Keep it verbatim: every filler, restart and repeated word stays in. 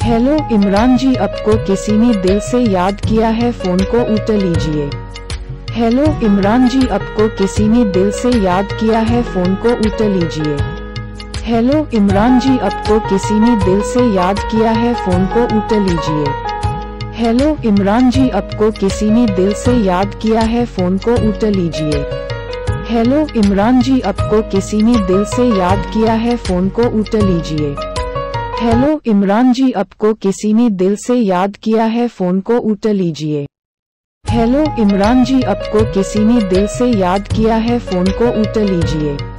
Hello Imran जी, आपको किसी ने दिल से याद किया है, फोन को उठा लीजिए। हेलो इमरान जी, आपको किसी ने दिल से याद किया है, फोन को उठा लीजिए। हेलो इमरान जी, आपको किसी ने दिल से याद किया है, फोन को उठा लीजिए। हेलो इमरान जी, आपको किसी ने दिल से याद किया है, फोन को उठा लीजिए। हेलो इमरान जी, आपको किसी ने दिल से याद किया है, फोन को उठा लीजिए। हेलो इमरान जी, आपको किसी ने दिल से याद किया है, फोन को उठा लीजिए। हेलो इमरान जी, आपको किसी ने दिल से याद किया है, फोन को उठा लीजिए।